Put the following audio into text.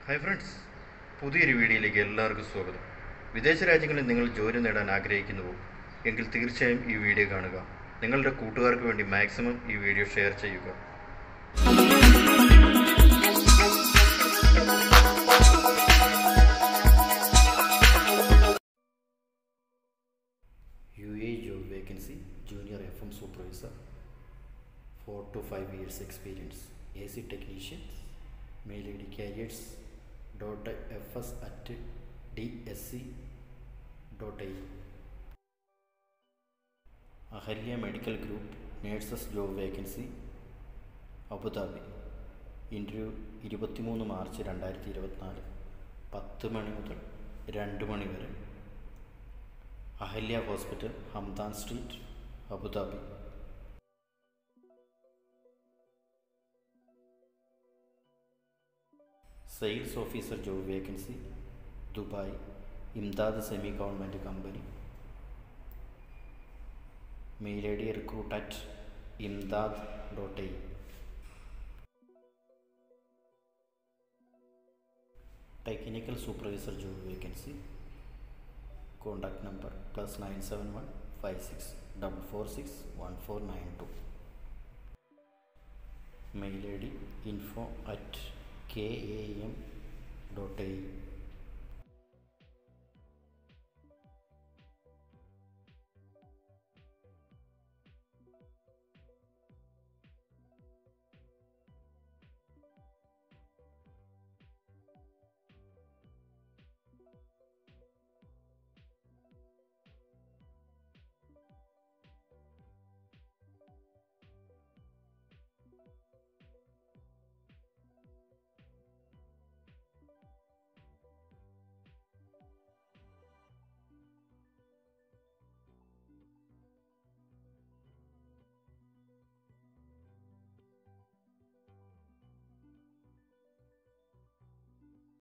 Hi friends, പുതിയൊരു വീഡിയോയിലേക്ക് എല്ലാവർക്കും സ്വാഗതം. വിദേശ രാജ്യങ്ങളിൽ നിങ്ങൾ ജോലി നേടാൻ ആഗ്രഹിക്കുന്നുവോ എങ്കിൽ തീർച്ചയായും ഈ വീഡിയോ കാണുക. നിങ്ങളുടെ കൂട്ടുകാർക്ക് വേണ്ടി മാക്സിമം ഈ വീഡിയോ ഷെയർ ചെയ്യുക. UAE job vacancy, junior FM supervisor, 4 to 5 years experience, AC technicians, mail ID carriers.fs@dsc.in. Ahalya medical group nurses job vacancy, Abu Dhabi. Interview 23 March 2024, 10 മണി മുതൽ 2 മണി വരെ. Ahalya hospital, Hamdan street, Abu Dhabi. Sales officer job vacancy, Dubai, Imdad semi government company. Mail ID recruit@imdad.in. Technical supervisor job vacancy, contact number +971 56 446 1492. Mail ID info@kam.in.